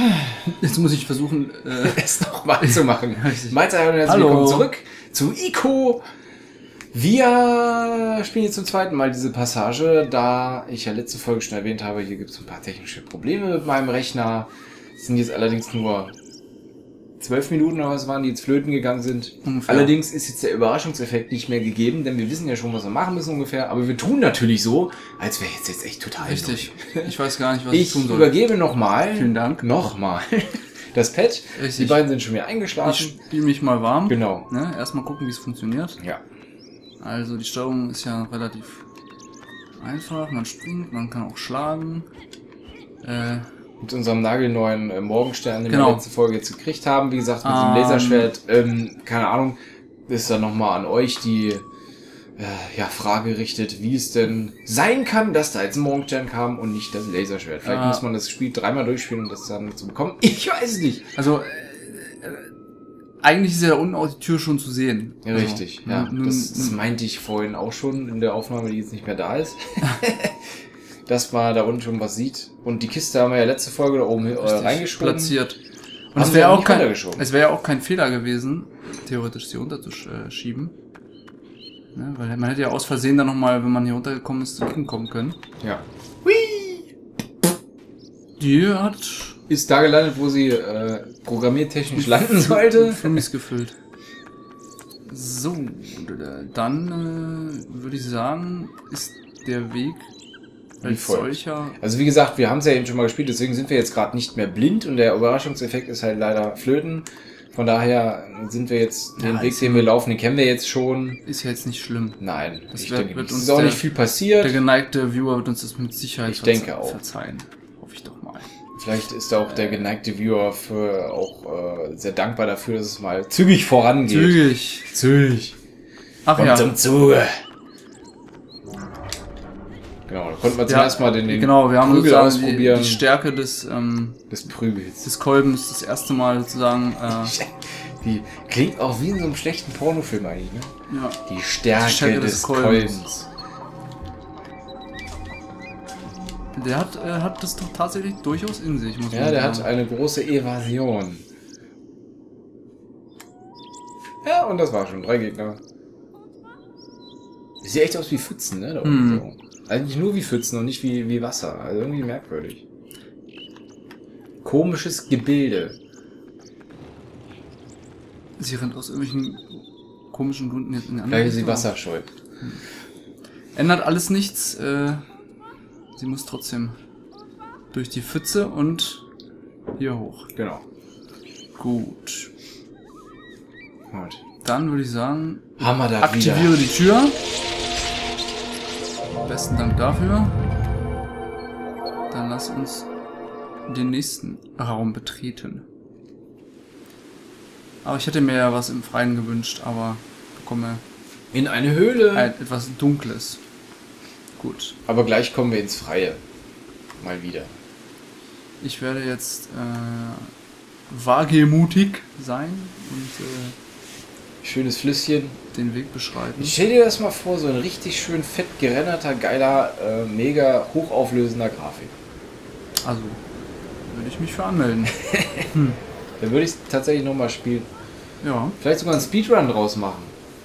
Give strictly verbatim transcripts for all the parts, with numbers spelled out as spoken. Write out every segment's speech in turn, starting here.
Jetzt muss ich versuchen, äh, es nochmal zu machen. Mahlzeit und herzlich Hallo. willkommen zurück zu Ico. Wir spielen jetzt zum zweiten Mal diese Passage, da ich ja letzte Folge schon erwähnt habe, hier gibt es ein paar technische Probleme mit meinem Rechner. Es sind jetzt allerdings nur zwölf Minuten oder was waren, die jetzt flöten gegangen sind. Ungefähr. Allerdings ist jetzt der Überraschungseffekt nicht mehr gegeben, denn wir wissen ja schon, was wir machen müssen ungefähr. Aber wir tun natürlich so, als wäre jetzt, jetzt echt total richtig. Neu. Ich weiß gar nicht, was ich, ich tun soll. Ich übergebe nochmal. Vielen Dank. Nochmal. Das Pad. Richtig. Die beiden sind schon wieder eingeschlafen. Ich spiele mich mal warm. Genau. Ne? Erstmal gucken, wie es funktioniert. Ja. Also die Steuerung ist ja relativ einfach. Man springt, man kann auch schlagen. Äh... Mit unserem nagelneuen äh, Morgenstern, den genau. wir letzte Folge jetzt gekriegt haben. Wie gesagt, mit um, dem Laserschwert. Ähm, keine Ahnung, ist dann nochmal an euch die äh, ja, Frage richtet, wie es denn sein kann, dass da jetzt ein Morgenstern kam und nicht das Laserschwert. Vielleicht äh, muss man das Spiel dreimal durchspielen, um das dann zu bekommen. Ich weiß es nicht. Also, äh, äh, eigentlich ist ja da unten auch die Tür schon zu sehen. Ja, also, richtig, ja. Nun, das, das meinte ich vorhin auch schon in der Aufnahme, die jetzt nicht mehr da ist. Dass man da unten schon was sieht. Und die Kiste haben wir ja letzte Folge da oben Richtig, reingeschoben. Platziert. Und es wäre auch kein, es wäre ja auch kein Fehler gewesen, theoretisch sie runterzuschieben. Ne, weil man hätte ja aus Versehen dann nochmal, wenn man hier runtergekommen ist, zurückkommen können. Ja. Hui! Die hat... Ist da gelandet, wo sie äh, programmiertechnisch landen sollte. Für mich gefüllt. So, dann äh, würde ich sagen, ist der Weg... Als solcher. Also wie gesagt, wir haben es ja eben schon mal gespielt, deswegen sind wir jetzt gerade nicht mehr blind und der Überraschungseffekt ist halt leider flöten. Von daher sind wir jetzt, den ja, Weg, den wir laufen, den kennen wir jetzt schon. Ist ja jetzt nicht schlimm. Nein, das ich wird, denke wird nicht. uns Es ist auch der, nicht viel passiert. Der geneigte Viewer wird uns das mit Sicherheit ich verze denke auch. verzeihen. Hoffe ich doch mal. Vielleicht ist auch der geneigte Viewer für auch äh, sehr dankbar dafür, dass es mal zügig vorangeht. Zügig. Zügig. Ach Kommt ja. zum Zuge. Genau, da konnten wir zum ja, ersten Mal den, den genau, wir haben Prügel ausprobieren. Die, die Stärke des, ähm, des Prügels. Des Kolbens das erste Mal sozusagen. Äh, die klingt auch wie in so einem schlechten Pornofilm eigentlich, ne? Ja. Die Stärke, die Stärke des, des Kolbens. Kolbens. Der hat, äh, hat das doch tatsächlich durchaus in sich, muss man ja, sagen. Ja, der hat eine große Evasion. Ja, und das war schon. Drei Gegner. Das sieht echt aus wie Pfützen, ne? Da unten so. Eigentlich nur wie Pfützen und nicht wie, wie Wasser. Also irgendwie merkwürdig. Komisches Gebilde. Sie rennt aus irgendwelchen komischen Gründen jetzt in die andere Vielleicht ist sie wasserscheu. Hm. Ändert alles nichts. Äh, sie muss trotzdem durch die Pfütze und hier hoch. Genau. Gut. Gut. Dann würde ich sagen, haben wir da aktiviere wieder. die Tür. Besten Dank dafür. Dann lass uns den nächsten Raum betreten. Aber ich hätte mir ja was im Freien gewünscht, aber bekomme in eine Höhle ein, etwas Dunkles. Gut. Aber gleich kommen wir ins Freie. Mal wieder. Ich werde jetzt äh, wagemutig sein und äh, schönes Flüsschen. Den Weg beschreiten. Ich stell dir das mal vor, so ein richtig schön fett gerenderter, geiler, äh, mega hochauflösender Grafik. Also, würde ich mich für anmelden. hm. Dann würde ich es tatsächlich nochmal spielen. Ja. Vielleicht sogar einen Speedrun draus machen.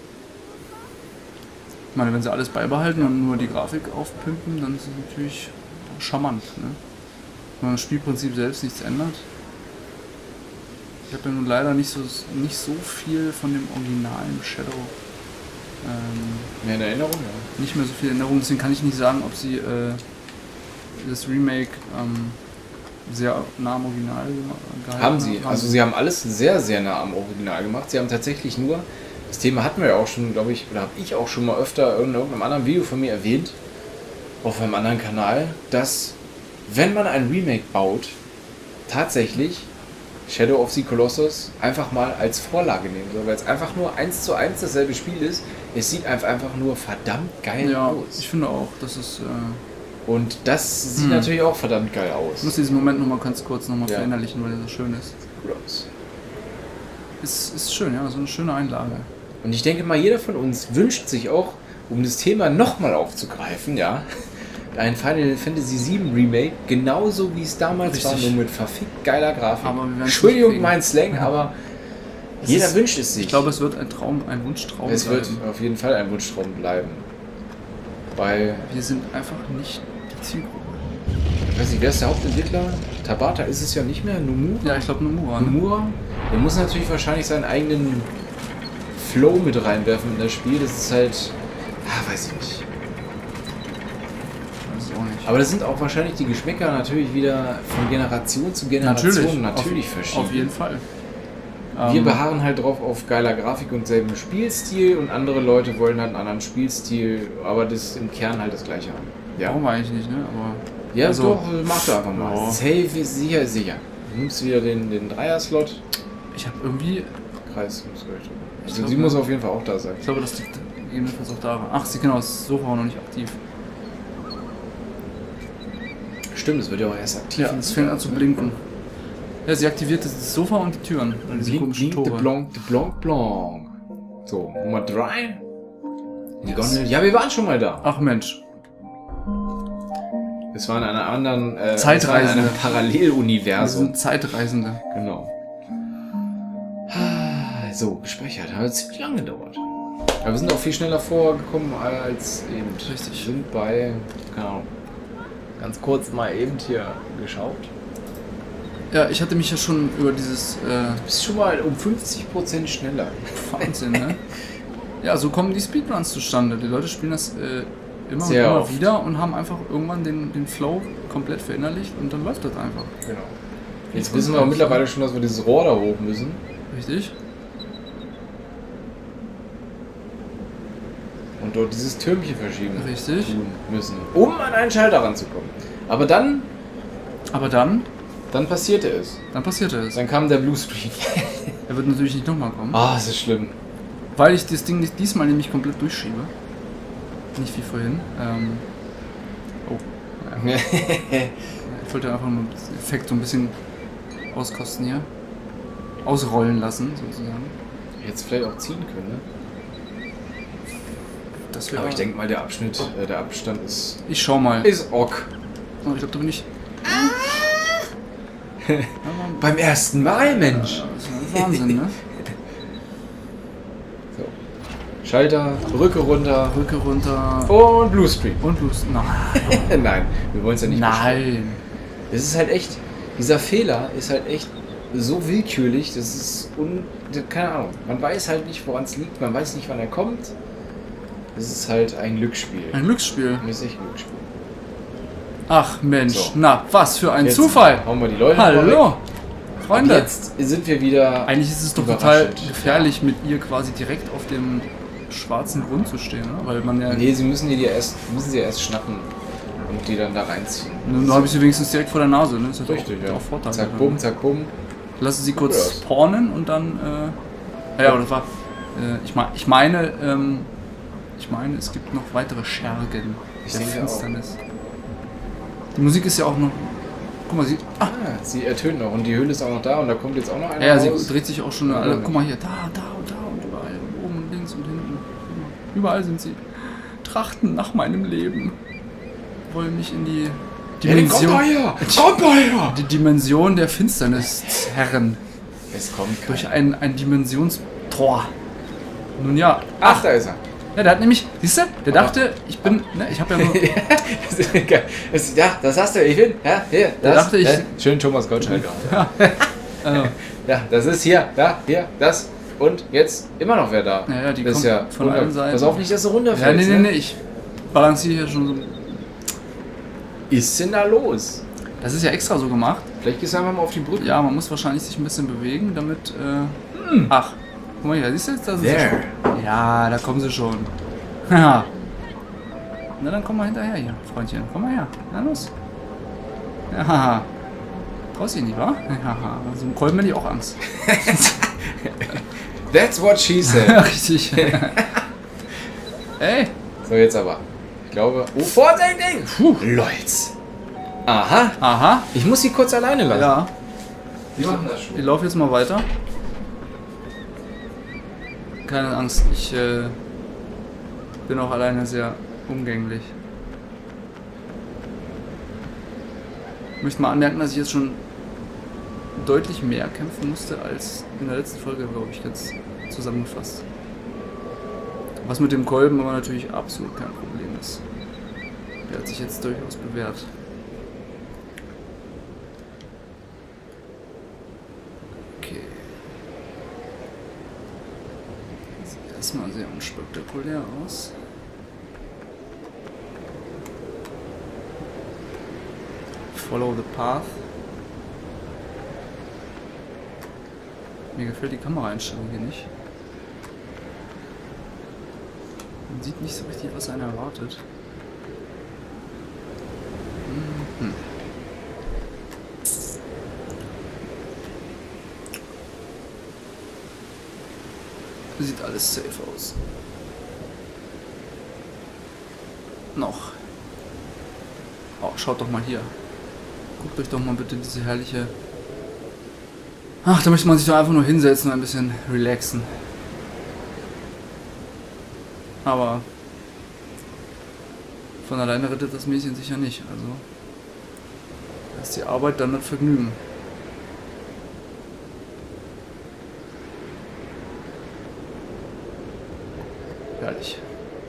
Ich meine, wenn sie alles beibehalten und nur die Grafik aufpimpen, dann ist es natürlich charmant. Ne? Wenn man das Spielprinzip selbst nichts ändert. Ich habe ja nun leider nicht so, nicht so viel von dem originalen Shadow. Ähm, mehr in Erinnerung, ja. Nicht mehr so viel Erinnerung, deswegen kann ich nicht sagen, ob sie äh, das Remake ähm, sehr nah am Original gehalten haben. Sie. Haben. Also sie haben alles sehr, sehr nah am Original gemacht. Sie haben tatsächlich nur, das Thema hatten wir ja auch schon, glaube ich, oder habe ich auch schon mal öfter in irgendeinem anderen Video von mir erwähnt, auf einem anderen Kanal, dass, wenn man ein Remake baut, tatsächlich Shadow of the Colossus einfach mal als Vorlage nehmen soll, weil es einfach nur eins zu eins dasselbe Spiel ist. Es sieht einfach nur verdammt geil ja, aus. Ich finde auch, das ist... Äh Und das sieht hm. natürlich auch verdammt geil aus. Ich muss diesen Moment nochmal ganz kurz nochmal ja. verinnerlichen, weil der so schön ist. Cool aus. Ist, ist schön, ja, so eine schöne Einlage. Und ich denke mal, jeder von uns wünscht sich auch, um das Thema nochmal aufzugreifen, ja, ein Final Fantasy sieben Remake, genauso wie es damals Richtig. war, nur mit verfickt geiler Grafik. Aber wir werden's Entschuldigung, nicht mein Slang, aber Es jeder ist- wünscht es sich. Ich glaube, es wird ein Traum, ein Wunschtraum es wird bleiben. auf jeden Fall ein Wunschtraum bleiben. Weil, Wir sind einfach nicht die Zielgruppe. ich weiß nicht, wer ist der Hauptentwickler? Tabata ist es ja nicht mehr, Nomura. Ja, ich glaube Nomura. Ne? Nomura, der muss natürlich wahrscheinlich seinen eigenen Flow mit reinwerfen in das Spiel. Das ist halt, ah, weiß ich nicht. Weiß ich auch nicht. Aber das sind auch wahrscheinlich die Geschmäcker natürlich wieder von Generation zu Generation natürlich, auf, verschieden. Auf jeden Fall. Wir Ähm, beharren halt drauf auf geiler Grafik und selben Spielstil und andere Leute wollen halt einen anderen Spielstil, aber das im Kern halt das gleiche haben. Ja, Brauchen wir eigentlich nicht, ne? Aber ja also- doch, mach doch einfach mal. Ja. Safe ist sicher, ist sicher. Du nimmst wieder den, den Dreier-Slot. ich habe irgendwie, Kreis muss ich drücken. Ich Also glaub, sie muss ja. auf jeden Fall auch da sein. ich glaube, das liegt gegebenenfalls auch daran. Ach, sie genau, das Sofa war noch nicht aktiv. Stimmt, es wird ja auch erst aktiv. Ja, es fängt an zu blinken. Ja, sie aktiviert das Sofa und die Türen. Und diese Blink, komischen blink, de Tore. blanc, de blanc, blanc. So, Nummer drei. Die Gondel. Ja, wir waren schon mal da. Ach Mensch. Es war in einer anderen äh, Zeitreisende. es war in einem Wir Paralleluniversum. sind Zeitreisende. Genau. Ah, So, gespeichert. Hat ziemlich lange gedauert. Aber wir sind auch viel schneller vorgekommen als eben. Richtig. Wir sind bei, keine Ahnung, ganz kurz mal eben hier geschaut. Ja, ich hatte mich ja schon über dieses äh, Du bist schon mal um fünfzig Prozent schneller. Wahnsinn, ne? Ja, so kommen die Speedruns zustande. Die Leute spielen das äh, immer Sehr und immer oft. wieder und haben einfach irgendwann den, den Flow komplett verinnerlicht und dann läuft das einfach. Genau. Jetzt wissen wir auch mittlerweile schon, dass wir dieses Rohr da hoch müssen. Richtig? Und dort dieses Türmchen verschieben Richtig. tun müssen, um an einen Schalter ranzukommen. Aber dann, Aber dann, dann passierte es. dann passierte es. Dann kam der Bluescreen. Er wird natürlich nicht nochmal kommen. Ah, es ist schlimm. Weil ich das Ding nicht, diesmal nämlich komplett durchschiebe. Nicht wie vorhin. Ähm, oh. Ja. Ich wollte einfach nur den Effekt so ein bisschen auskosten hier. Ausrollen lassen, sozusagen. Jetzt vielleicht auch ziehen können, ne? Das wäre. Aber ich denke mal, der Abschnitt, äh, der Abstand ist. Ich schau mal. Ist ok. Oh, ich glaube, da bin ich. Beim ersten Mal, Mensch! Das ist Wahnsinn, ne? So. Schalter, Brücke runter Brücke runter. und Bluescreen. Und los. Nein. Nein, wir wollen es ja nicht beschreiben. Nein. Es ist halt echt, dieser Fehler ist halt echt so willkürlich, das ist un... keine Ahnung, man weiß halt nicht, woran es liegt, man weiß nicht, wann er kommt. Es ist halt ein Glücksspiel. Ein Glücksspiel. Es ist echt ein Glücksspiel. Ach Mensch, So. na, was für ein Jetzt Zufall. Hauen wir die Leute mal Hallo. weg. Freunde. Und jetzt sind wir wieder... Eigentlich ist es doch total Überraschend. gefährlich, mit ihr quasi direkt auf dem schwarzen Grund zu stehen, ne? Weil man ja. Nee, sie müssen die, die erst, müssen sie erst schnappen und die dann da reinziehen. Nun habe ich sie wenigstens direkt vor der Nase, ne? Das hat Richtig, auch, ja. auch Vorteile. Zack, bumm, zack, bumm. Lassen sie Ja. kurz pornen und dann. Äh, ja, das war. Äh, ich, mein, ich meine, ähm, ich meine, es gibt noch weitere Schergen Ich der denke Finsternis. Die Musik ist ja auch noch. Guck mal, sie. Ah, Ah, sie ertönt noch und die Höhle ist auch noch da und da kommt jetzt auch noch einer ja, sie raus. dreht sich auch schon Ja, alle. ja. Guck mal hier, da, da und da und überall. Oben, links und hinten. Überall sind sie. Trachten nach meinem Leben. Wollen mich in die Ja, dann kommt Dimension. mal her! Kommt mal her! Die Dimension der Finsternis herren. Es kommt keiner. Durch ein, ein Dimensionstor. Nun ja. Ach, da ist er. Ja, der hat nämlich, siehst du, der dachte, ich bin, ne, ich habe ja nur, Das ist geil. Das, ja, das hast du, ich bin. Ja, hier, Der das. dachte, ich- äh, schön Thomas Gottschalk. äh, Ja, das ist hier, ja, hier, das. Und jetzt immer noch wer da. Ja, ja, die das ist kommt ja von runter- allen Seiten. Pass auf nicht, dass du ja, runterfällst. nee, nee, nee, ne? ich balanciere hier schon so. Ist denn da los? Das ist ja extra so gemacht. Vielleicht gehst du einfach mal auf die Brücke. Ja, man muss wahrscheinlich sich ein bisschen bewegen, damit, äh, ach, guck mal hier, siehst du jetzt, da sind sie There. schon. Ja, da kommen sie schon. Haha. Na, dann komm mal hinterher hier, Freundchen, komm mal her. Na los. Ja, haha. Traust dich nicht, wa? Haha. So ein Kolben hätte ich auch Angst. That's what she said. Richtig. Ey. So, jetzt aber. Ich glaube. Oh, vorsichtig! Puh, Leute. Aha. Aha. Ich muss sie kurz alleine lassen. Ja. Wir machen das schon. Ich laufe jetzt mal weiter. Keine Angst, ich äh, bin auch alleine sehr umgänglich. Ich möchte mal anmerken, dass ich jetzt schon deutlich mehr kämpfen musste als in der letzten Folge, glaube ich, jetzt zusammengefasst. Was mit dem Kolben aber natürlich absolut kein Problem ist. Der hat sich jetzt durchaus bewährt. Okay. Sieht erstmal sehr unspektakulär aus. Follow the path. Mir gefällt die Kameraeinstellung hier nicht. Man sieht nicht so richtig, was einen erwartet. Mhm. Sieht alles safe aus. Noch. Oh, schaut doch mal hier. Guckt euch doch mal bitte diese herrliche... Ach, da möchte man sich doch einfach nur hinsetzen und ein bisschen relaxen. Aber von alleine rettet das Mädchen sicher nicht. Also ist die Arbeit dann das Vergnügen. Herrlich.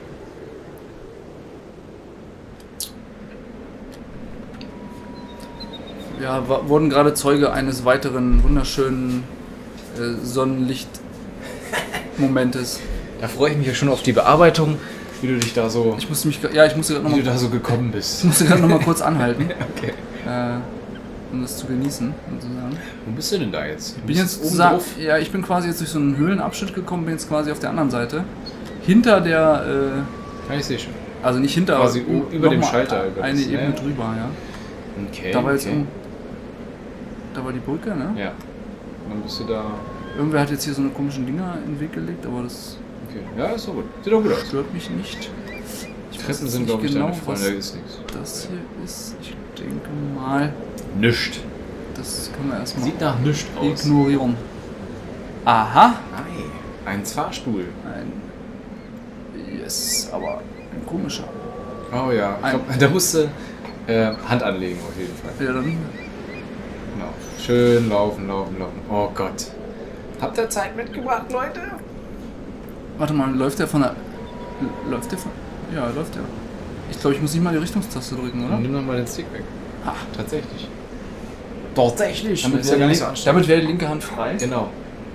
Ja, wurden gerade Zeuge eines weiteren wunderschönen äh, Sonnenlicht-Momentes. Da freue ich mich ja schon auf die Bearbeitung, wie du dich da so... Ich musste mich, ja, ich musste gerade noch wie mal, du da so gekommen bist. Ich musste gerade noch mal kurz anhalten, Okay. äh, um das zu genießen, sozusagen. Wo bist du denn da jetzt? Du Ich bin bist jetzt oben sa- drauf. Ja, ich bin quasi jetzt durch so einen Höhlenabschnitt gekommen, bin jetzt quasi auf der anderen Seite. Hinter der, Ja, ich sehe schon. äh, also nicht hinter, Quasi aber über noch dem mal Schalter, über eine das, Ebene ja. drüber, ja. Okay, Da war jetzt okay. um, da war die Brücke, ne? Ja. Dann bist du da... Irgendwer hat jetzt hier so eine komischen Dinger in den Weg gelegt, aber das Okay. Ja, ist doch gut. Sieht doch gut aus. stört mich nicht. Ich weiß Treppen jetzt sind, nicht glaube ich, genau, deine Freunde. was Da ist nichts. das hier ist. Ich denke mal, Nischt. das können wir erstmal Sieht nach nischt aus. ignorieren. Aha! Nein. Ein Fahrstuhl. Ein. Yes, aber ein komischer. Oh ja. Ich Ein- glaub, da musst du äh, Hand anlegen auf jeden Fall. Ja, dann. Genau. Schön laufen, laufen, laufen. Oh Gott. Habt ihr Zeit mitgebracht, Leute? Warte mal, läuft der von der. Läuft der von. Ja, läuft der. Ich glaube, ich muss nicht mal die Richtungstaste drücken, oder? Nimm doch mal den Stick weg. Ha. Tatsächlich. Tatsächlich. Damit ist ja wäre gar die, nicht so Link- anstrengend. damit wäre die linke Hand frei. Genau.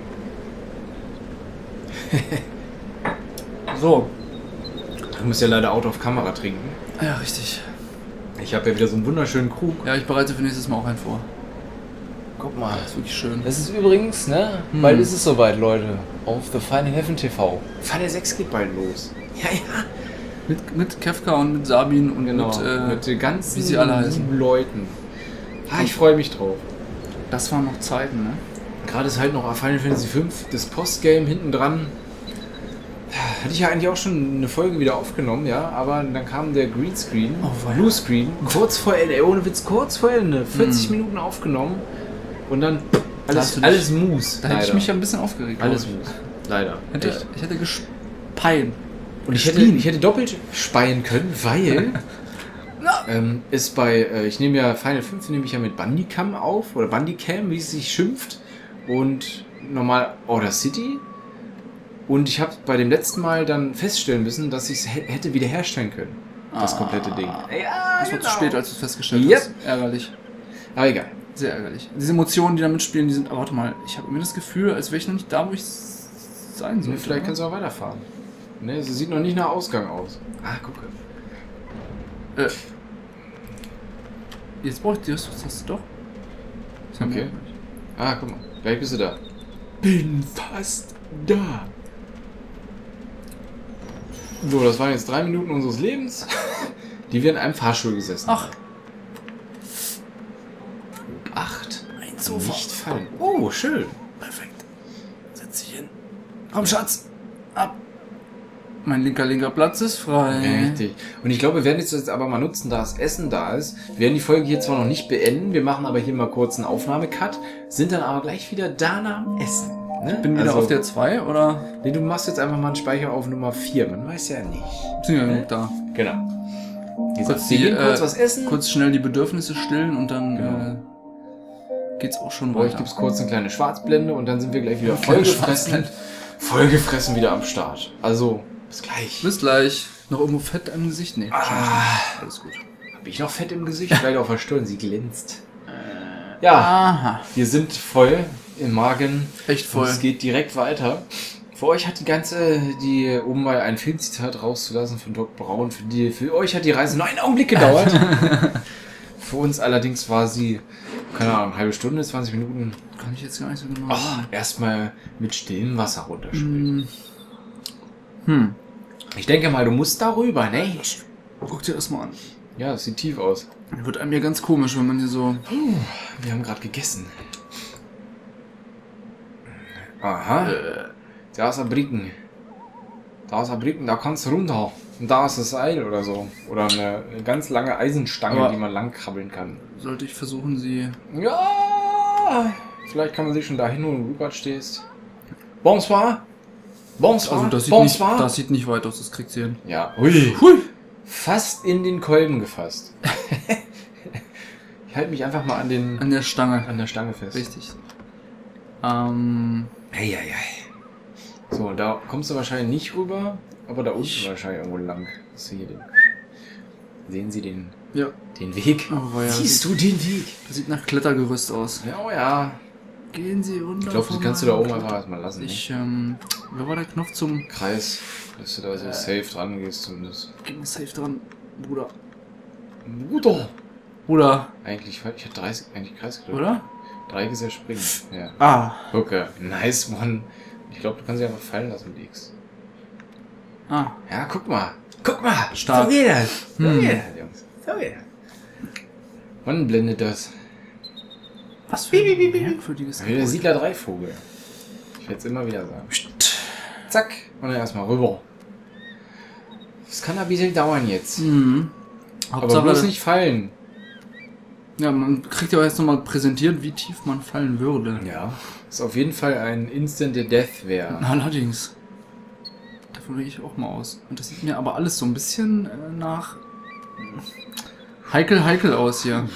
So. Du musst ja leider out of Kamera trinken. Ja, richtig. Ich habe ja wieder so einen wunderschönen Krug. Ja, ich bereite für nächstes Mal auch einen vor. Guck mal. Das ist wirklich schön. Das ist übrigens, ne? Hm. Bald ist es soweit, Leute. Auf The Final Heaven T V. Falle sechs geht bald los. Ja, ja. Mit, mit Kefka und mit Sabin und Genau. mit. Äh, mit den ganzen wie sie alle heißen. lieben Leuten. Ah, ich freue mich drauf. das waren noch Zeiten, ne? Gerade ist halt noch Final Fantasy fünf, das Postgame hinten dran. Hatte ich ja eigentlich auch schon eine Folge wieder aufgenommen, ja, aber dann kam der Greenscreen, Oh, weia. Bluescreen, kurz vor Ende, ohne Witz, kurz vor Ende, vierzig Hm. Minuten aufgenommen und dann Da hast alles, du dich- alles Mus. Da hätte ich leider. mich ja ein bisschen aufgeregt. alles glaub ich. Mus. Leider. Hätte, Echt. ich hätte gespeien. Und ich hätte, ich hätte doppelt speien können, weil ähm, ist bei, äh, ich nehme ja Final fünf, nehme ich ja mit Bandicam auf, oder Bandicam, wie es sich schimpft, und normal Order City. Und ich habe bei dem letzten Mal dann feststellen müssen, dass ich es hätte wiederherstellen können, das Ah. komplette Ding. Ja, Das war zu spät, als du es festgestellt Yep. hast. Ärgerlich. Aber egal. Sehr ärgerlich. Diese Emotionen, die da mitspielen, die sind. Aber warte mal, ich habe immer das Gefühl, als wäre ich noch nicht da, wo ich sein soll. Ne, vielleicht kannst du auch weiterfahren. Ne, sie sieht noch nicht nach Ausgang aus. Ah, gucke. Äh. Jetzt brauche ich die Rüstungstaste doch. Ist ja Okay. merkwürdig. Ah, guck mal. Gleich bist du da. Bin fast da. So, das waren jetzt drei Minuten unseres Lebens, die wir in einem Fahrstuhl gesessen Ach, Acht. ein Nicht fallen. Oh, schön. Perfekt. Setz dich hin. Komm, Schatz. Ab. Mein linker, linker Platz ist frei. Richtig. Und ich glaube, wir werden jetzt aber mal nutzen, da das Essen da ist. Wir werden die Folge hier zwar noch nicht beenden, wir machen aber hier mal kurz einen Aufnahmecut, sind dann aber gleich wieder da nach dem Essen. Ne? Bin wieder Also, auf der zwei oder Nee, du machst jetzt einfach mal einen Speicher auf Nummer vier. Man weiß ja nicht. sind wir genug da? Genau. Wie gesagt, Kurz, wir die, gehen kurz äh, was essen. kurz schnell die Bedürfnisse stillen und dann Genau. äh, geht's auch schon Bei euch weiter. gibt es kurz eine kleine Schwarzblende und dann sind wir gleich wieder Eine kleine vollgefressen. Vollgefressen wieder am Start. Also, bis gleich. Bis gleich. Noch irgendwo Fett am Gesicht? Nee, wahrscheinlich nicht. Alles gut. Habe ich noch Fett im Gesicht? Vielleicht auf der Stirn, sie glänzt. Ja, Aha. wir sind voll im Magen. Echt voll. Und es geht direkt weiter. Für euch hat die ganze, die, um mal ein Filmzitat rauszulassen von Doc Brown, für, die, für euch hat die Reise nur einen Augenblick gedauert. Für uns allerdings war sie, keine Ahnung, eine halbe Stunde, zwanzig Minuten. Kann ich jetzt gar nicht so genau Ach, sagen. erstmal mit stillem Wasser runterspringen. Hm. Hm. Ich denke mal, du musst darüber, ne? Guck dir das mal an. Ja, das sieht tief aus. Wird einem ja ganz komisch, wenn man hier so... Wir haben gerade gegessen. Aha. Äh, Da ist ein Bricken. Da ist ein Bricken, da kannst du runter. Und da ist das Seil oder so. Oder eine, eine ganz lange Eisenstange, Aber- die man lang krabbeln kann. sollte ich versuchen, sie... Ja! Vielleicht kann man sich schon dahin, wo du rüber stehst. Bonsoir! Bonsoir! Also das sieht, nicht, Bonsoir! das sieht nicht weit aus, das kriegt sie hin. Ja, hui! Hui! Fast in den Kolben gefasst. Ich halte mich einfach mal an, den, An der Stange. an der Stange fest. Richtig. Ähm... Eieiei. So, da kommst du wahrscheinlich nicht rüber, aber da unten Ich- wahrscheinlich irgendwo lang. Das hier den. Sehen Sie den, Ja. den Weg? Oh, ja, Siehst sieht, du den Weg? das sieht nach Klettergerüst aus. Ja, oh ja. Gehen Sie runter. Ich glaube, das von kannst du da meinem oben einfach Kletter- erstmal lassen. Ich, ähm... Wer war der Knopf zum... Ne? Kreis, dass du da so safe dran gehst zumindest. Gib mir safe dran, Bruder. Bruder! Bruder, Eigentlich, ich hatte dreißig, eigentlich Kreis gedrückt. oder? Dreieck ist ja springen. Ja. Ah. Okay, nice one. Ich glaube, du kannst sie einfach fallen lassen mit X. Ah. Ja, guck mal. Guck mal. Stark. So geht das. So Hm. geht das, Jungs. So geht das. Wann blendet das? Was für ein merkwürdiges Der Gebäude. Siedler drei Vogel. Ich werde es immer wieder sagen. Zack. Und dann erstmal rüber. Das kann ein bisschen dauern jetzt. Mhm. Aber Hauptsache, bloß nicht fallen. ja, man kriegt ja auch jetzt nochmal präsentiert, wie tief man fallen würde. Ja. Ist auf jeden Fall ein Instant Death wäre. Allerdings. Davon gehe ich auch mal aus. Und das sieht mir aber alles so ein bisschen äh, nach heikel heikel aus hier.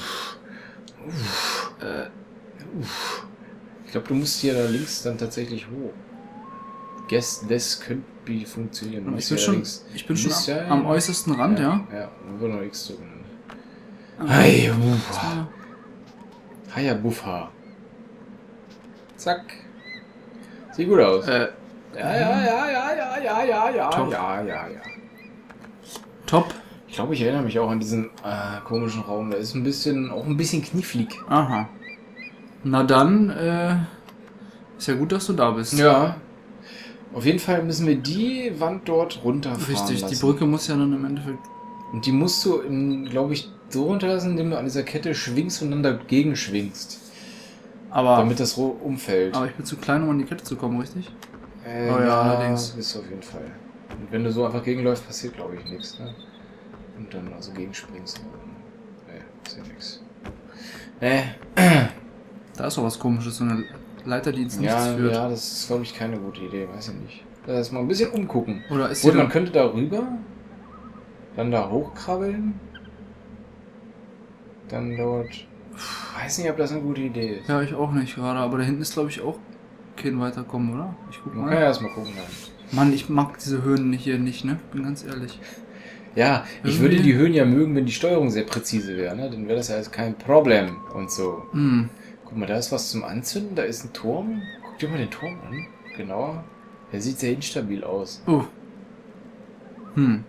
Äh, Ich glaube, du musst hier da links dann tatsächlich hoch. Guess this could be funktionieren. Du ich musst bin hier schon, links- ich bin du schon musst am, ja- am äußersten Rand, ja. Ja, wir würden noch X drücken. Ah. Hey, Ah, Hayabufa. Zack. Sieht gut aus. Äh, Ja, ja, ja, ja, ja, ja, ja, ja, Top. ja, ja, ja. top. Ich glaube, ich erinnere mich auch an diesen äh, komischen Raum. Der ist ein bisschen, auch ein bisschen knifflig. Aha. Na dann, äh, ist ja gut, dass du da bist. Ja. Auf jeden Fall müssen wir die Wand dort runterfahren Richtig, lassen. die Brücke muss ja dann im Endeffekt... Und die musst du, glaube ich, so runterlassen, indem du an dieser Kette schwingst und dann dagegen schwingst. Aber, Damit das ro- umfällt. aber ich bin zu klein, um an die Kette zu kommen, richtig? Äh, Oh ja, allerdings. Bist du auf jeden Fall. Und wenn du so einfach gegenläufst, passiert, glaube ich, nichts. Ne? Und dann also gegenspringst. Nee, passiert nichts. Nee. Da ist doch was Komisches, so eine Leiter, die ins Nichts Ja, führt. ja, das ist, glaube ich, keine gute Idee. Weiß ich nicht. Lass mal ein bisschen umgucken. Oder ist hier Gut, man dann, könnte da rüber, dann da hochkrabbeln, dann dort. Weiß nicht, ob das eine gute Idee ist. Ja, ich auch nicht gerade, aber da hinten ist, glaube ich, auch kein Weiterkommen, oder? Ich guck Man kann ja mal. erstmal gucken dann. Mann, ich mag diese Höhen hier nicht, ne? Bin ganz ehrlich. Ja, ich Irgendwie- würde die Höhen ja mögen, wenn die Steuerung sehr präzise wäre, ne? Dann wäre das ja alles kein Problem und so. Hm. Guck mal, da ist was zum Anzünden, da ist ein Turm. Guck dir mal den Turm an. Genauer. Der sieht sehr instabil aus. Oh. Hm.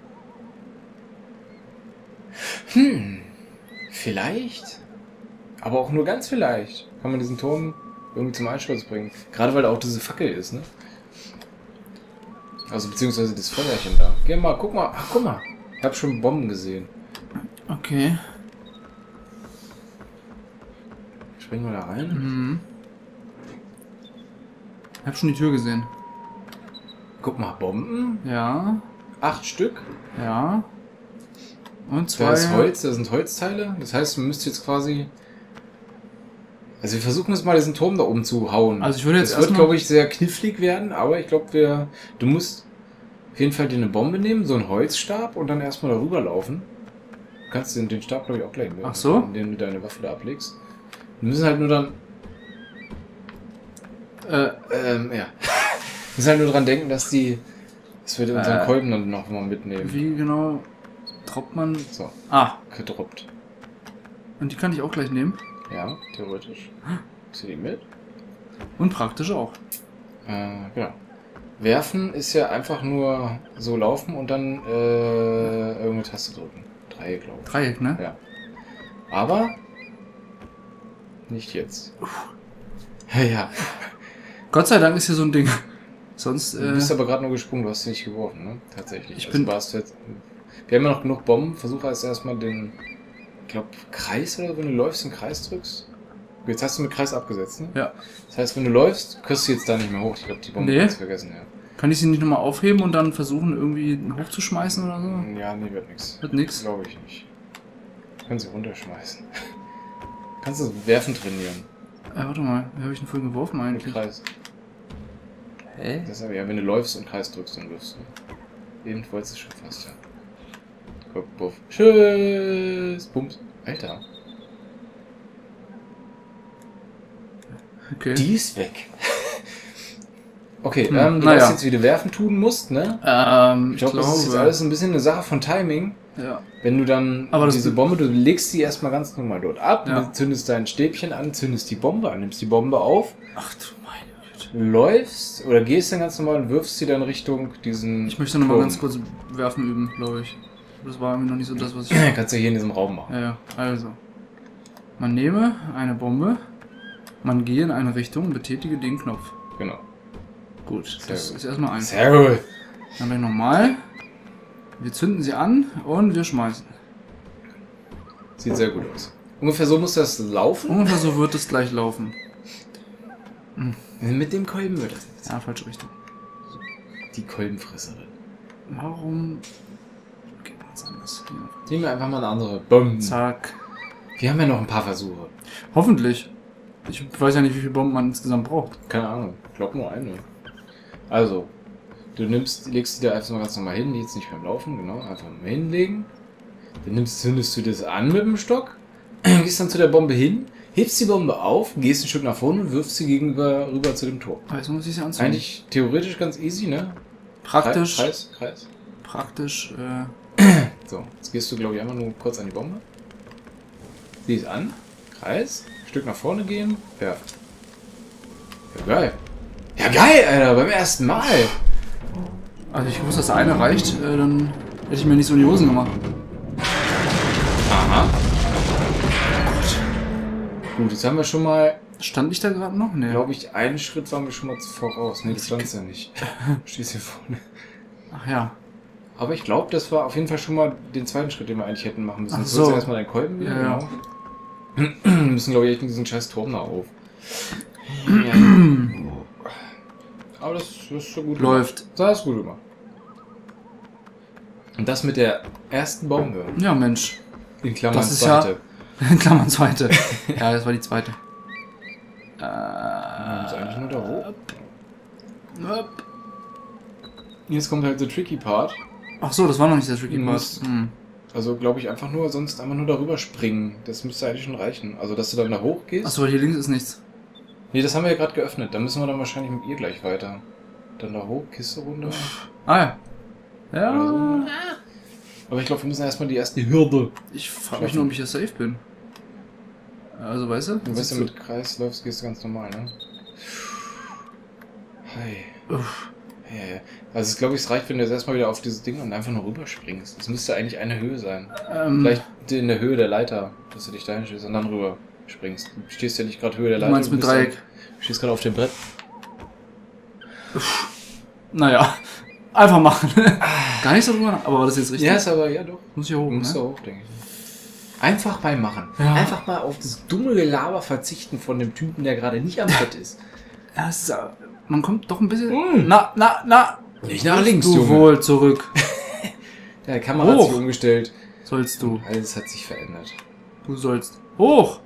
Hm. Vielleicht. Aber auch nur ganz vielleicht. Kann man diesen Turm irgendwie zum Einsturz bringen. Gerade weil da auch diese Fackel ist, ne? Also beziehungsweise das Feuerchen da. Geh mal, guck mal. Ach, guck mal. Ich hab schon Bomben gesehen. Okay. Springen wir da rein? Mhm. Ich hab schon die Tür gesehen. Guck mal, Bomben. Ja. Acht Stück. Ja. Und zwei. Da ist Holz, da sind Holzteile. Das heißt, man müsste jetzt quasi... Also wir versuchen jetzt mal diesen Turm da oben zu hauen. Also ich würde jetzt Das wird, erstmal- glaube ich, sehr knifflig werden, aber ich glaube, wir... Du musst auf jeden Fall dir eine Bombe nehmen, so einen Holzstab und dann erstmal darüber laufen. Du kannst den, den Stab, glaube ich, auch gleich mit. Ach so? Indem du deine Waffe da ablegst. Wir müssen halt nur dann... Äh, Ähm, ja. Wir müssen halt nur dran denken, dass die... Dass wir unseren Äh, Kolben dann noch mal mitnehmen. wie genau droppt man... So, Ah, gedroppt. und die kann ich auch gleich nehmen. Ja, theoretisch. Ist die mit? Und praktisch auch. Äh, genau. Werfen ist ja einfach nur so laufen und dann äh, irgendeine Taste drücken. Dreieck, glaube ich. Dreieck, ne? Ja. Aber nicht jetzt. Ja, ja. Gott sei Dank ist hier so ein Ding. Sonst, Du äh, bist aber gerade nur gesprungen, du hast sie nicht geworfen, ne? Tatsächlich. Ich Also bin- warst du jetzt, wir haben ja noch genug Bomben. Versuche erst erstmal den, ich glaube, Kreis oder so, wenn du läufst, den Kreis drückst. Jetzt hast du mit Kreis abgesetzt, ne? ja. Das heißt, wenn du läufst, kriegst du jetzt da nicht mehr hoch. Ich glaube, die Bombe Nee. kannst du vergessen, ja. Kann ich sie nicht nochmal aufheben und dann versuchen, irgendwie hochzuschmeißen oder so? Ja, nee, wird nix. Wird nix. Glaube ich nicht. Können sie runterschmeißen. Kannst du Werfen trainieren. Äh, warte mal, wie habe ich denn vorhin geworfen Mit eigentlich? Kreis. Hä? Das ist aber ja, wenn du läufst und Kreis drückst, dann wirfst du. Eben wolltest du schon fast, ja. Guck, buff. Tschüss. Bums. Alter. Okay. Die ist weg. Okay, Hm, ähm, du naja. weißt jetzt, wie du werfen tun musst, ne? Ähm, Ich glaube, das ist jetzt alles ein bisschen eine Sache von Timing. Ja. Wenn du dann Aber das diese be- Bombe, du legst sie erstmal ganz normal dort ab, Ja. du zündest dein Stäbchen an, zündest die Bombe an, nimmst die Bombe auf, Ach du meine Güte. läufst oder gehst dann ganz normal und wirfst sie dann Richtung diesen... Ich möchte nochmal Turm. ganz kurz werfen üben, glaube ich. Das war irgendwie noch nicht so das, was ich... Kannst du hier in diesem Raum machen. Ja, ja, also. Man nehme eine Bombe, man gehe in eine Richtung und betätige den Knopf. Genau. Gut, Sehr das gut. ist erstmal einfach. Sehr gut. Dann gleich nochmal. Wir zünden sie an und wir schmeißen. Sieht sehr gut aus. Ungefähr so muss das laufen. Ungefähr so wird es gleich laufen. Mit dem Kolben wird das jetzt. Ja, falsche Richtung. Die Kolbenfresserin. Warum... Okay, ganz anders. Hier. Nehmen wir einfach mal eine andere. Bumm. Zack. Wir haben ja noch ein paar Versuche. Hoffentlich. Ich weiß ja nicht, wie viele Bomben man insgesamt braucht. Keine Ahnung. Ich glaube nur eine. Also, du nimmst, legst die da einfach mal ganz normal hin, die jetzt nicht beim Laufen, genau, einfach mal hinlegen. Dann nimmst, zündest du das an mit dem Stock, gehst dann zu der Bombe hin, hebst die Bombe auf, gehst ein Stück nach vorne und wirfst sie gegenüber rüber zu dem Tor. Aber jetzt muss ich sie anzünden. Eigentlich theoretisch ganz easy, ne? Praktisch. Kreis, Kreis. Praktisch. Äh, So, jetzt gehst du, glaube ich, einfach nur kurz an die Bombe. Sie ist an, Kreis, Stück nach vorne gehen, werfen. Ja, geil. Ja, geil, Alter, beim ersten Mal. also ich wusste, dass eine reicht, äh, dann hätte ich mir nicht so in die Hosen gemacht. Aha. Gut, jetzt haben wir schon mal, Stand ich da gerade noch? Nee. glaube ich, einen Schritt waren wir schon mal voraus. Ne, das stand's ja nicht. Stehst hier vorne. Ach ja. Aber ich glaube, das war auf jeden Fall schon mal den zweiten Schritt, den wir eigentlich hätten machen müssen. Ach Jetzt so. holst du erstmal deinen Kolben wieder. Ja, ja. Genau. Wir müssen, glaube ich, echt mit diesem scheiß Turm da auf. Aber das, das ist so gut Läuft. gemacht. Das ist gut gemacht. Und das mit der ersten Bombe. Ja, Mensch. In Klammern Das ist ja- zweite. In Klammern zweite. Ja, das war die zweite. Ja, ist eigentlich nur da hoch. Äh, Jetzt kommt halt der tricky Part. Ach so, das war noch nicht der Tricky Du Part. musst- Hm. Also glaube ich einfach nur, sonst einfach nur darüber springen. Das müsste eigentlich schon reichen. Also dass du dann da hoch gehst. Achso, hier links ist nichts. Nee, das haben wir ja gerade geöffnet. Da müssen wir dann wahrscheinlich mit ihr gleich weiter. Dann da hoch, Kiste runter. Ah ja. Ja. Oder so. Aber ich glaube, wir müssen erstmal die erste Hürde. Ich frage mich nur, ob ich hier safe bin. Also, weißt du? Du weißt ja, mit Kreis läufst, gehst du ganz normal, ne? Hi. Uff. Ja, ja. Also, ich glaube, es reicht, wenn du jetzt erstmal wieder auf dieses Ding und einfach nur rüberspringst. Das müsste eigentlich eine Höhe sein. Ähm, Vielleicht in der Höhe der Leiter, dass du dich da hinstellst und dann rüber springst. Du stehst ja nicht gerade Höhe der du Leiter. meinst mit bist Dreieck. ja- Du stehst gerade auf dem Brett. Naja. Einfach machen. Gar nicht so drüber nach. Aber war das jetzt richtig? Ja, ist aber, ja doch. Muss ich hoch, Du musst ne? da hoch, denke ich. Einfach beim Machen. Ja. Einfach mal auf das dumme Gelaber verzichten von dem Typen, der gerade nicht am Bett ist. Ja, es ist, äh, man kommt doch ein bisschen... Mm. Na, na, na! Nicht nach links, Du Junge. wohl zurück. Der Kamera hat sich Hoch. umgestellt. Sollst du. Alles hat sich verändert. Du sollst. Hoch!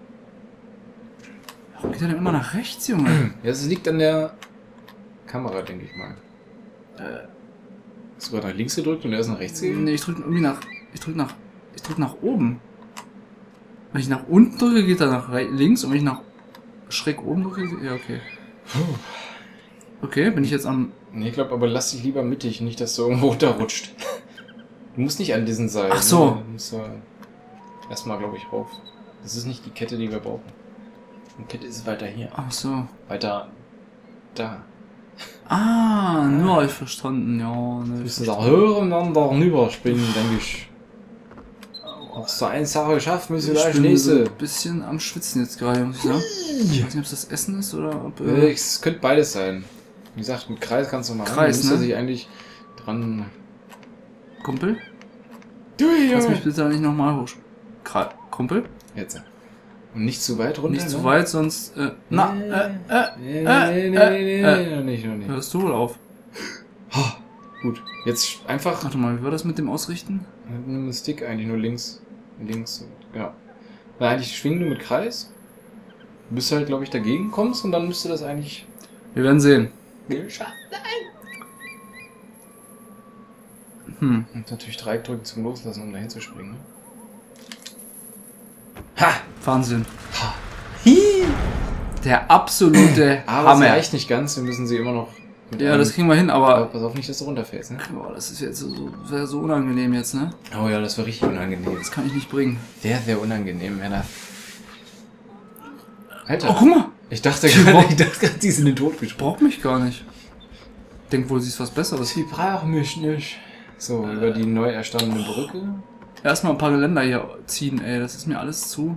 Warum geht er denn immer nach rechts, Junge? Ja, das liegt an der Kamera, denke ich mal. äh, Hast du gerade nach links gedrückt und er ist nach rechts gegangen? nee, ich drück irgendwie nach... Ich drück nach... Ich drücke nach oben. Wenn ich nach unten drücke, geht er nach links. Und wenn ich nach schräg oben drücke, ja, okay. Okay, bin ich jetzt am... Nee, ich glaube, aber lass dich lieber mittig, nicht, dass du irgendwo runterrutscht. Du musst nicht an diesen Seil. Ach so. Ne? Du musst äh, erstmal, glaube ich, rauf. Das ist nicht die Kette, die wir brauchen. Die Kette ist weiter hier. Ach so. Weiter da. Ah, nur habe ich verstanden, ja. Ne, Wir müssen da höreinander rüberspringen, denke ich. Hast du eine Sache geschafft, müssen wir ich gleich bin so nächste. ein bisschen am Schwitzen jetzt gerade, muss ich sagen. Ich weiß nicht, ob es das Essen ist oder ob... Äh, Äh, Es könnte beides sein. Wie gesagt, mit Kreis kannst du machen. Kreis, du musst ne? sich eigentlich dran... Kumpel? Du, Lass Junge! mich bitte nicht nochmal hoch. Kra Kumpel? Jetzt. Und nicht zu weit runter, Nicht ne? zu weit, sonst... Äh, na, Nee. äh, äh, Nee, äh, nee, äh, nee, nee, äh. noch nicht, noch nicht. hörst du wohl auf? Ha, gut, jetzt einfach Warte mal, wie war das mit dem Ausrichten? mit einem Stick eigentlich nur links. Links, genau. Weil eigentlich schwingen du mit Kreis, bis du halt, glaube ich, dagegen kommst und dann müsste das eigentlich... Wir werden sehen. Geschafft. Hm. Und natürlich Dreieck drücken zum Loslassen, um dahin zu springen. Ne? Ha! Wahnsinn. Ha! Der absolute Aber es Hammer. reicht nicht ganz, wir müssen sie immer noch... mit Ja, einem- das kriegen wir hin, Aber aber... pass auf nicht, dass du runterfällst, ne? Boah, das ist jetzt so, so, wär so unangenehm jetzt, ne? Oh ja, das war richtig unangenehm. Das kann ich nicht bringen. Sehr, sehr unangenehm, Männer. Oh, Alter, guck mal! ich dachte Die gerade, braucht- ich dachte gerade, die sind in den Tod gesprungen. Braucht mich gar nicht. Denk wohl, sie ist was Besseres. Sie brauchen mich nicht. So, über die neu erstandene Brücke. Erstmal ein paar Geländer hier ziehen, ey. Das ist mir alles zu...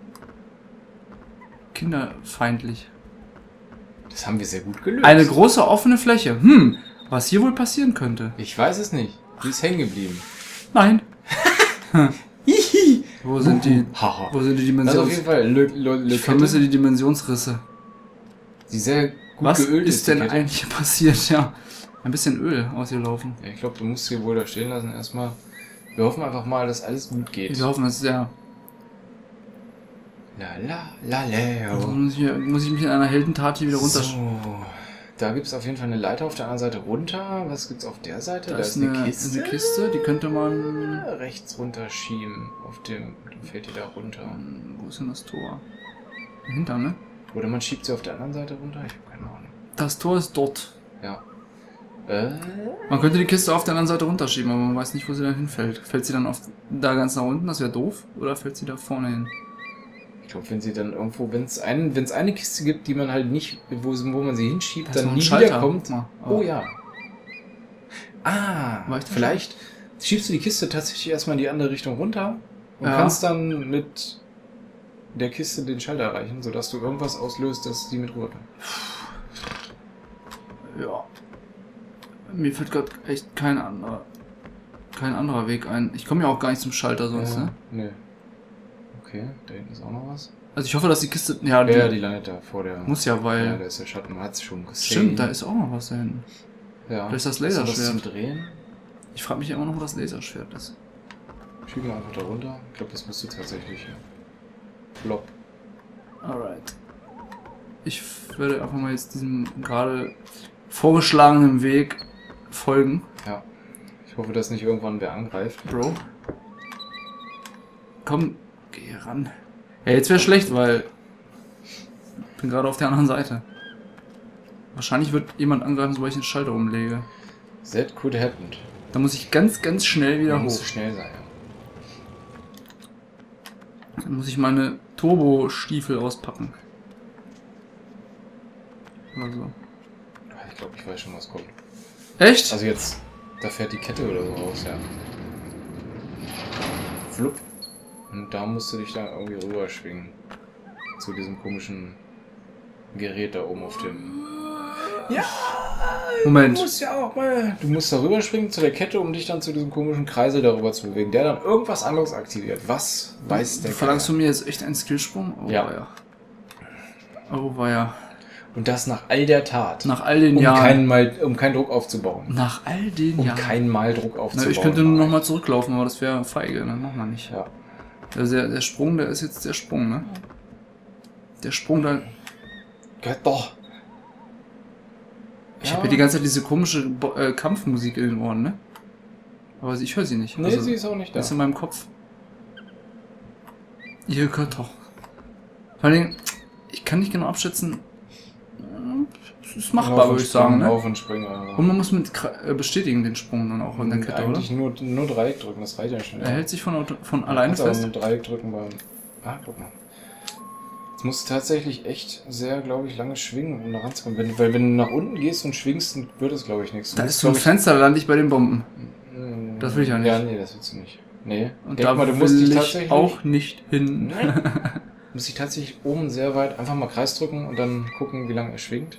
kinderfeindlich. Das haben wir sehr gut gelöst. Eine große offene Fläche. Hm, was hier wohl passieren könnte. Ich weiß es nicht. Die ist hängen geblieben. Nein. Wo sind die... Haha. Wo sind die Das ist auf Dimensions... jeden Fall Le, Le, Le Ich vermisse die Dimensionsrisse. die sehr gut Was geölt ist die denn Kette. eigentlich passiert? Ja, ein bisschen Öl ausgelaufen. Ja, ich glaube, du musst sie wohl da stehen lassen erstmal. Wir hoffen einfach mal, dass alles gut geht. Wir hoffen, es ist ja... La la la Also la. muss, ich, muss ich mich in einer Heldentat hier wieder runter... So. Da gibt es auf jeden Fall eine Leiter auf der anderen Seite runter. Was gibt's auf der Seite? Da, ist eine, Kiste. eine Kiste, die könnte man... Rechts runterschieben. Auf dem. Dann fällt die da runter. Hm, Wo ist denn das Tor? Dahinter, ne? Oder man schiebt sie auf der anderen Seite runter. Ich habe keine Ahnung. Das Tor ist dort. Ja. Äh. Man könnte die Kiste auf der anderen Seite runterschieben, aber man weiß nicht, wo sie dann hinfällt. Fällt sie dann auf da ganz nach unten, das wäre doof, oder fällt sie da vorne hin? Ich glaube, wenn sie dann irgendwo, wenn es ein, wenn's eine Kiste gibt, die man halt nicht, wo, wo man sie hinschiebt, Da ist noch dann ein nie Schalter. wiederkommt. Guck mal. Oh ja. Ah, War ich da vielleicht schiebst du die Kiste tatsächlich erstmal in die andere Richtung runter und Ja. kannst dann mit der Kiste den Schalter erreichen, sodass du irgendwas auslöst, dass die mit rüberkommt. Ja. Mir fällt gerade echt kein anderer, kein anderer Weg ein. Ich komme ja auch gar nicht zum Schalter sonst, ja, ne? Nee. Okay, da hinten ist auch noch was. Also ich hoffe, dass die Kiste... Ja, die, Ja, die landet da vor der... muss ja, weil... Ja, da ist der Schatten, man hat es schon gesehen. Stimmt, da ist auch noch was da hinten. Ja. da ist das Hast du was Laserschwert. zum Drehen? Ich frage mich immer noch, wo das Laserschwert ist. Schieben wir einfach da runter. Ich glaube, das müsste tatsächlich hier. Flop. Alright. Ich werde einfach mal jetzt diesem gerade vorgeschlagenen Weg folgen. Ja. Ich hoffe, dass nicht irgendwann wer angreift. Bro. Komm, geh ran. Ja, jetzt wäre schlecht, weil ich bin gerade auf der anderen Seite. Wahrscheinlich wird jemand angreifen, sobald ich den Schalter umlege. That could happen. Da muss ich ganz, ganz schnell wieder Da hoch. muss schnell sein, ja. Dann muss ich meine Turbo-Stiefel auspacken. Oder so. Ich glaube, ich weiß schon, was kommt. Echt? Also jetzt, da fährt die Kette oder so raus, ja. Flupp. Und da musst du dich dann irgendwie rüberschwingen. Zu diesem komischen Gerät da oben auf dem... Ja! Moment. Du musst ja auch mal... Du musst da rüberspringen zu der Kette, um dich dann zu diesem komischen Kreisel darüber zu bewegen, der dann irgendwas anderes aktiviert. Was weiß der Verlangst du Geier? mir jetzt echt einen Skillsprung? Oh, Ja. weia. Oh weia. Und das nach all der Tat. Nach all den um Jahren. keinen Mal, um keinen Druck aufzubauen. Nach all den Um Jahren. keinen Mal Druck Na, aufzubauen. ich könnte nur noch mal zurücklaufen, aber das wäre feige, dann machen wir nicht. Ja. Also der, der Sprung, der ist jetzt der Sprung, ne? Der Sprung da. Götter. Ich habe ja die ganze Zeit diese komische Bo äh, Kampfmusik in den Ohren, ne? Aber ich höre sie nicht. Nee, Also, sie ist auch nicht da. das ist in meinem Kopf. Ihr könnt doch. Vor allem, ich kann nicht genau abschätzen. Es ist machbar, würde ich sagen, ne? Auf und springen. Also. Und man muss mit äh, bestätigen den Sprung dann auch an der Kette, Eigentlich oder? nur, nur Dreieck drücken, das reicht ja schon. Er hält sich von, Auto, von alleine fest. fest. Nur Dreieck drücken beim... Ah, guck mal. Jetzt musst du tatsächlich echt sehr, glaube ich, lange schwingen, um da ranzukommen. Wenn, weil wenn du nach unten gehst und schwingst, dann wird es, glaube ich, nichts. Da ist so ein Fenster, da lande ich bei den Bomben. Ich, das will ich ja nicht. Ja, nee, das willst du nicht. Nee. Und Denk da mal, du will musst dich ich tatsächlich auch nicht hin. Nein. Du musst dich tatsächlich oben sehr weit einfach mal Kreis drücken und dann gucken, wie lange er schwingt.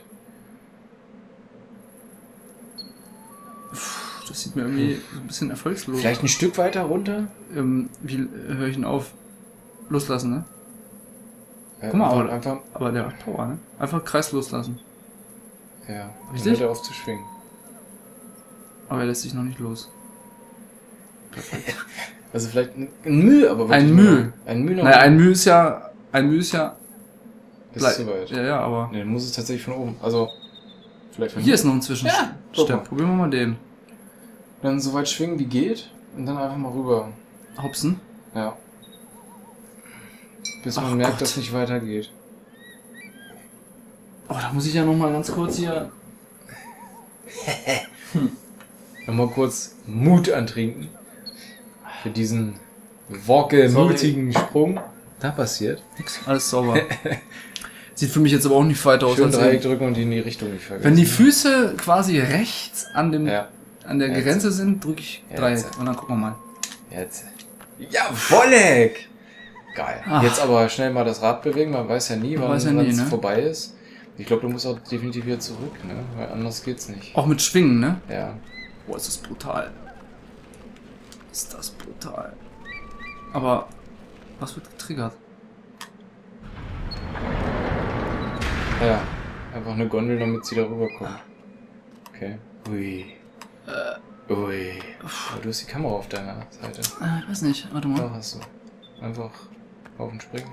Das sieht mir irgendwie so ein bisschen erfolgslos. Vielleicht ein Stück weiter runter? Ähm, wie äh, höre ich ihn auf? Loslassen, ne? Ja, Guck mal, einfach, aber, einfach, aber der hat Power, ne? Einfach Kreis loslassen. ja, Richtig? dann hört er auf zu schwingen. Aber er lässt sich noch nicht los. Perfekt. Also vielleicht ein, ein Mühe, aber wirklich Ein nur- Mühe. Ein Mühe noch. Naja, ein Mühe ist ja. Ein Mühe ist ja. Das ist zu weit. Ja, ja, aber. Nee, dann muss es tatsächlich von oben. Also, vielleicht von Hier ist noch ein Zwischenstep. Ja, guck mal. Probieren wir mal den. Dann so weit schwingen wie geht und dann einfach mal rüber. Hopsen. Ja. Bis man Ach merkt, Gott. dass es nicht weitergeht. Oh, da muss ich ja noch mal ganz kurz hier. Nochmal kurz Mut antrinken. Für diesen wackelmutigen Sprung. Da passiert. Nix. Alles sauber. Sieht für mich jetzt aber auch nicht weiter aus. Schön als Dreieck drücken und die in die Richtung nicht vergessen. wenn die Füße quasi rechts an, dem, Ja, an der Jetzt. Grenze sind, drücke ich Jetzt. Dreieck. Und dann gucken wir mal. jetzt. Jawolleck! Geil. Ach. Jetzt aber schnell mal das Rad bewegen, man weiß ja nie, Man wann weiß ja wann nie, es ne? vorbei ist. Ich glaube, du musst auch definitiv wieder zurück, ne? Weil anders geht's nicht. Auch mit Schwingen, ne? Ja. Boah, ist das brutal. Ist das brutal. Aber was wird getriggert? Ja. Einfach eine Gondel, damit sie da rüberkommt. Okay. Ui. Ui. Aber du hast die Kamera auf deiner Seite. Äh, ich weiß nicht. Warte Da mal. hast du. Einfach auf und springen.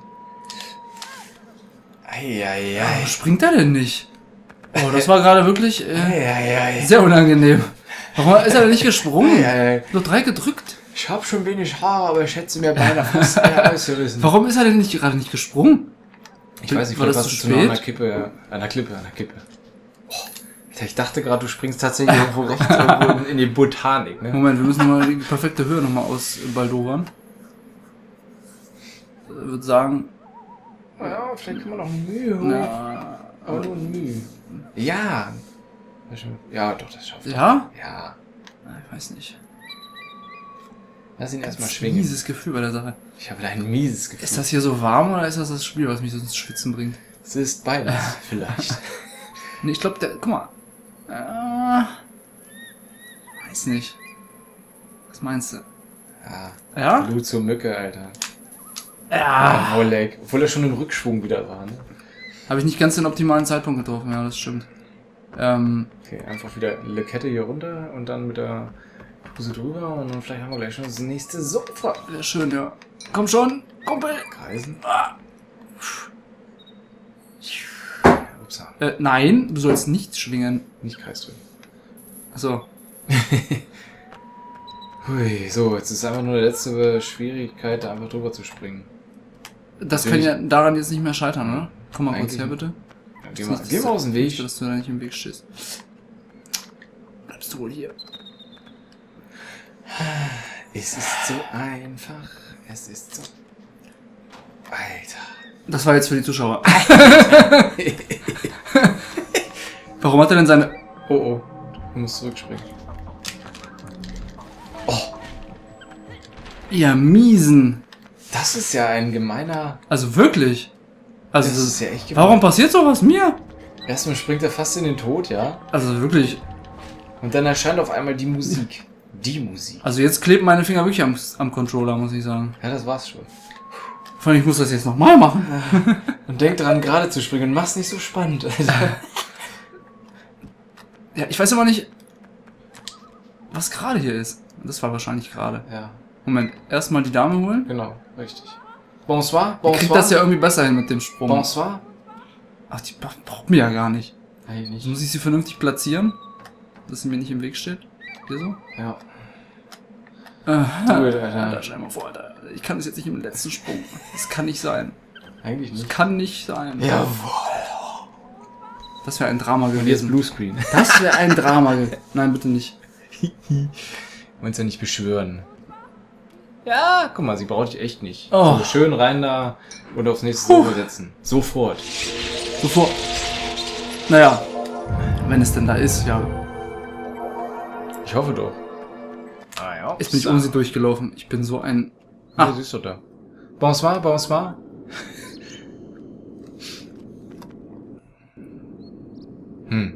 Wo Eieiei. springt er denn nicht? Oh, das war gerade wirklich äh, Eieiei. sehr unangenehm. Warum ist er denn nicht gesprungen? Eieiei. Nur drei gedrückt. Ich hab schon wenig Haare, aber ich schätze mir beinahe fast mehr ausgerissen. Warum ist er denn nicht gerade nicht gesprungen? Ich weiß nicht, War vielleicht das warst zu du noch an spät? der Kippe, ja. An der Klippe, an der Kippe. Oh, Alter, ich dachte gerade, du springst tatsächlich irgendwo rechts irgendwo in, in die Botanik, ne? Moment, wir müssen mal die perfekte Höhe nochmal ausbaldowern. Ich würde sagen, Ja, vielleicht kann man noch Mühe hoch. na, Aber nur Mühe. Ja. Ja, doch, das schafft er. ja? Ja. Na, ich weiß nicht. Lass ihn erstmal Ganz schwingen. mieses Gefühl bei der Sache. Ich habe da ein mieses Gefühl. Ist das hier so warm oder ist das das Spiel, was mich so ins Schwitzen bringt? Es ist beides, vielleicht. Nee, ich glaube, der. Guck mal. Äh, weiß nicht. Was meinst du? Ja. Ja? Blut zur Mücke, Alter. Ja. Ja, Wolleck. Obwohl er schon im Rückschwung wieder war, ne? Habe ich nicht ganz den optimalen Zeitpunkt getroffen, ja, das stimmt. Ähm, Okay, einfach wieder eine Kette hier runter und dann mit der Hose drüber und dann vielleicht haben wir gleich schon das nächste Sofa. wäre schön, ja. Komm schon, Kumpel! Kreisen. Ah. Upsa. Äh, nein, du sollst nicht schwingen. Nicht Kreis drücken. Achso. Hui, so, jetzt ist einfach nur die letzte Schwierigkeit, da einfach drüber zu springen. Das kann Natürlich. ja daran jetzt nicht mehr scheitern, oder? Komm mal kurz Eigentlich her, bitte. Ja, geh, mal, geh mal aus dem Nicht, Weg. dass du da nicht im Weg stehst. Bleibst du wohl hier. Es ist so einfach. Es ist so. Alter. Das war jetzt für die Zuschauer. Warum hat er denn seine... Oh oh. Du musst zurückspringen. Ihr Miesen. Das ist ja ein gemeiner. Also wirklich. Also Das das ist ja echt gemein. warum passiert sowas mir? Erstmal springt er fast in den Tod, ja. Also wirklich. Und dann erscheint auf einmal die Musik. Die Musik. Also jetzt kleben meine Finger wirklich am, am Controller, muss ich sagen. Ja, das war's schon. Vor allem, ich muss das jetzt nochmal machen. Und denk dran, gerade zu springen. Und mach's nicht so spannend, Alter. Ja, ich weiß immer nicht, was gerade hier ist. Das war wahrscheinlich gerade. Ja, Moment, erstmal die Dame holen. genau. Richtig. Bonsoir. Ich Bonsoir. krieg das ja irgendwie besser hin mit dem Sprung. Bonsoir. Ach, die bra- braucht mir ja gar nicht. Eigentlich Also nicht. muss ich sie vernünftig platzieren, dass sie mir nicht im Weg steht. Hier so. Ja. Aha. Do it, Alter. Alter, stell dir mal vor, Alter. Ich kann das jetzt nicht im letzten Sprung. Das kann nicht sein. Eigentlich Das nicht. kann nicht sein. Jawohl. Das wäre ein Drama Und jetzt gewesen. Bluescreen. Das wäre ein Drama gewesen. Nein, bitte nicht. Wollen ja nicht beschwören. Ja, guck mal, sie braucht dich echt nicht. Oh. So schön rein da und aufs nächste Sofa setzen. Sofort. Sofort. Naja, wenn es denn da ist, ja. Ich hoffe doch. Ah ja. Jetzt bin ich um sie durchgelaufen. Ich bin so ein... Ah, Ah, siehst du da. Bonsoir, bonsoir. Hm.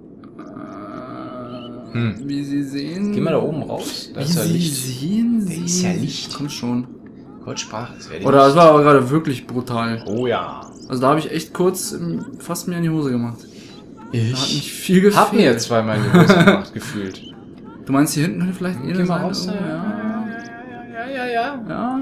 Hm. wie Sie sehen... Geh mal da oben raus. Da Wie ist ja Sie Licht. sehen, Sie... ist ja Licht. Komm schon. Gott sprach es. Oder es war aber gerade wirklich brutal. Oh ja. Also da habe ich echt kurz ähm, fast mir in die Hose gemacht. Da hat Ich nicht viel gefehlt. hab mir zweimal in die Hose gemacht, gefühlt. Du meinst, hier hinten könnte vielleicht eh Geh eine mal sein? raus. irgendwo? Ja, Ja. ja, ja, ja, ja. Ja.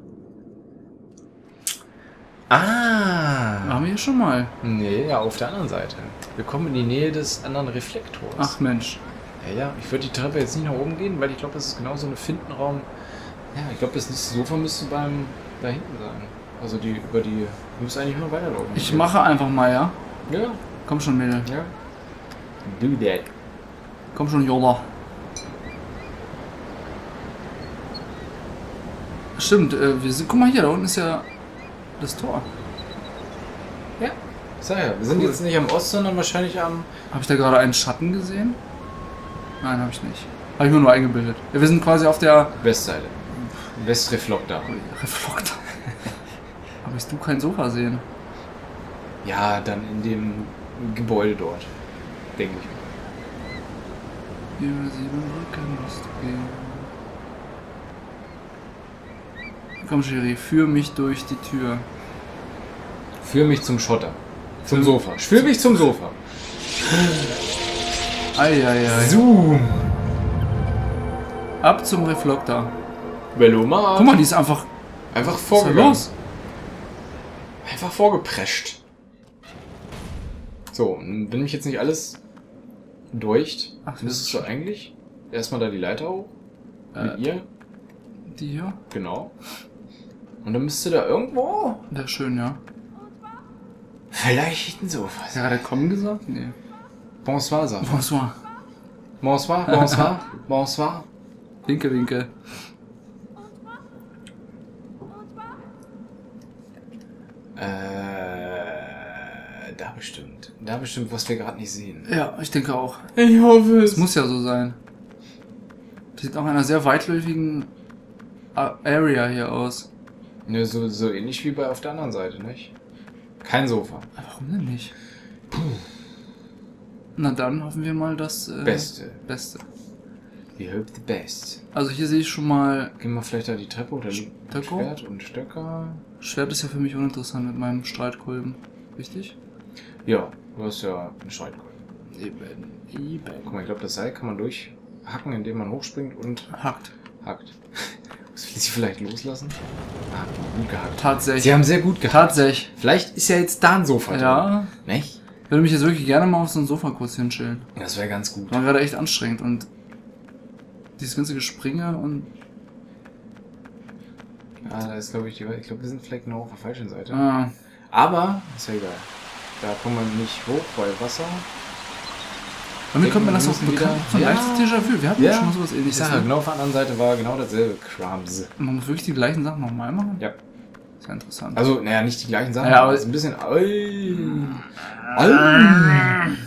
Ah. Haben wir hier schon mal. Nee, ja, auf der anderen Seite. Wir kommen in die Nähe des anderen Reflektors. Ach Mensch. Ja, ja. Ich würde die Treppe jetzt nicht nach oben gehen, weil ich glaube, das ist genau so ein Findenraum. Ja, ich glaube, das nächste Sofa müsste beim da hinten sein. Also die über die. Du musst eigentlich nur weiterlaufen. Ich mache einfach mal, ja? Ja, Komm schon, Mädel. ja. Do that. Komm schon, Yola. Stimmt, äh, wir sind. Guck mal hier, da unten ist ja das Tor. Ja. Sag ja, wir sind Cool. jetzt nicht am Ost, sondern wahrscheinlich am. Habe ich da gerade einen Schatten gesehen? Nein, habe ich nicht. Habe ich mir nur eingebildet. Ja, wir sind quasi auf der Westseite. Westreflokter. Reflektor. Aber ich du kein Sofa sehen. Ja, dann in dem Gebäude dort. Denke ich. Über sieben Brücken musst du gehen. Komm, Chérie, führ mich durch die Tür. Führ mich zum Schotter. Zum Sofa. Führ mich zum Sofa. Eieiei. Zoom. Ab zum Reflektor. Veloma. Guck mal, die ist einfach. Einfach Was ist da vorgegangen. los? Einfach vorgeprescht. So, und wenn mich jetzt nicht alles deucht, Ach, das müsstest ist du schon- eigentlich erstmal da die Leiter hoch. Äh. Mit ihr. Die hier? Genau. Und dann müsste da irgendwo Wäre schön, ja. vielleicht ein Sofa Hast sein. du gerade kommen gesagt? Nee. Bonsoir, sag. Bonsoir. Bonsoir, bonsoir, bonsoir. Winke, winke. Äh, da bestimmt. Da bestimmt, was wir gerade nicht sehen. Ja, ich denke auch. Ich hoffe Es muss ja so sein. Das sieht auch in einer sehr weitläufigen A- Area hier aus. Ne, so, so ähnlich wie bei auf der anderen Seite, nicht? Kein Sofa. Warum denn nicht? Na dann hoffen wir mal das äh, Beste. Beste. We hope the best. Also hier sehe ich schon mal, Gehen wir vielleicht da die Treppe oder Stöcker? Schwert und Stöcker. Schwert ist ja für mich uninteressant mit meinem Streitkolben. Richtig? Ja, du hast ja einen Streitkolben. Eben. Eben. Guck mal, ich glaube, das Seil kann man durchhacken, indem man hochspringt und Hackt. hackt. Muss ich sie vielleicht loslassen? Ah, gut gehackt. Tatsächlich. Sie haben sehr gut gehackt. Tatsächlich. Vielleicht ist ja jetzt da ein Sofa drin. Ja. Nicht? Ich würde mich jetzt wirklich gerne mal auf so ein Sofa kurz hinchillen. Das wäre ganz gut. War gerade echt anstrengend und dieses ganze Gespringe und Ah, da ist, glaube ich, die, ich glaube, wir sind vielleicht noch auf der falschen Seite. ah, Aber, ist ja egal. Da kommen wir nicht hoch, weil Wasser. damit kommt mir das wir auch müssen bekannt. wieder- So ein Ja. leichtes Déjà-vu. Wir hatten Ja. ja schon mal sowas Ich ähnliches. sage, Ne? genau auf der anderen Seite war genau dasselbe Krams. Man muss wirklich die gleichen Sachen nochmal machen? Ja. Sehr interessant. Also, naja, nicht die gleichen Sachen, Ja, aber aber- es ist ein bisschen. Oi. Oi.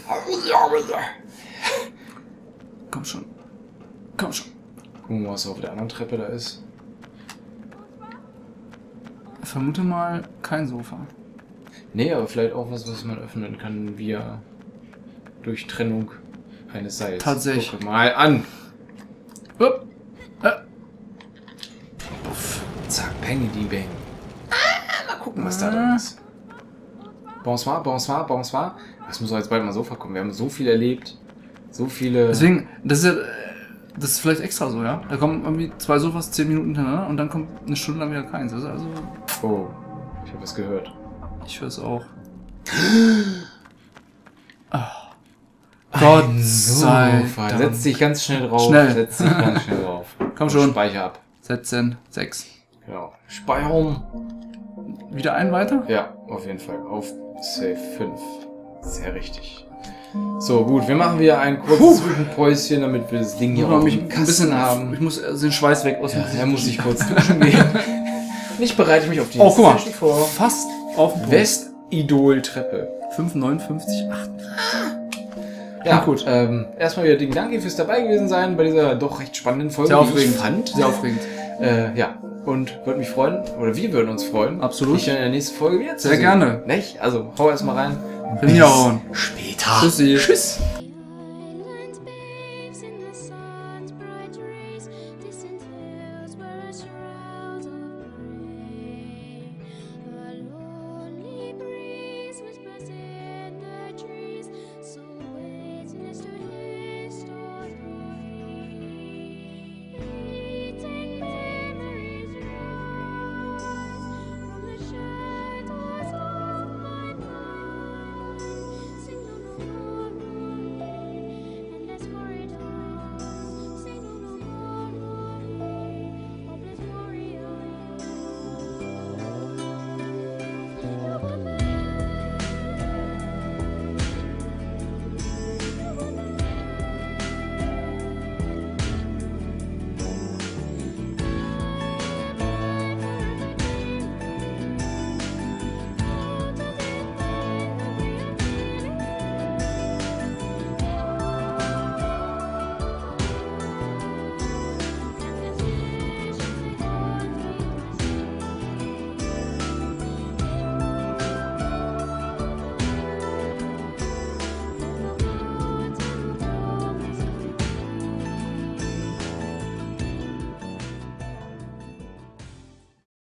Komm schon. Komm schon. Gucken wir mal, was auf der anderen Treppe da ist. Ich vermute mal kein Sofa. Nee, aber vielleicht auch was, was man öffnen kann via Durchtrennung eines Seils. Tatsächlich. Guck mal an. Upp. Äh. Puff. Zack, bang, die bang. Ah, mal gucken, was da drin ist. Bonsoir, bonsoir, bonsoir. Es muss doch jetzt bald mal Sofa kommen. Wir haben so viel erlebt. So viele. Deswegen, das ist ja, äh, das ist vielleicht extra so, ja? Da kommen irgendwie zwei Sofas zehn Minuten hintereinander und dann kommt eine Stunde lang wieder keins. Das ist also, Oh, ich habe was gehört. ich höre es auch. Gott sei Sofa. Dank. Setz dich ganz schnell drauf. Schnell. Setz dich ganz schnell drauf. Komm schon. Speicher ab. Setzen. sechs. Genau. Speichern. Wieder ein weiter? Ja, auf jeden Fall. Auf Save fünf. Sehr richtig. So, gut. Wir machen wieder ein kurzes Puh. Zwischenpäuschen, damit wir das Ding hier Ich muss auch mich im ein Kasten bisschen haben. Ich muss also den Schweiß weg aus dem Ja, Gesicht. da muss ich kurz duschen gehen. Und ich bereite mich auf die Oh, guck mal. Session vor. Fast auf dem Punkt. West-Idol-Treppe. fünf neunundfünfzig, acht. Ja, gut. gut. Ähm, erstmal wieder dicken Dank fürs dabei gewesen sein bei dieser doch recht spannenden Folge, Sehr die ich aufregend. fand. Sehr aufregend. Äh, ja, und würde mich freuen, oder wir würden uns freuen, Absolut. dich dann in der nächsten Folge wieder zu Sehr sehen. gerne. Nicht? Also, hau erstmal rein. Rinjauen. Später. Tschüssi. Tschüss.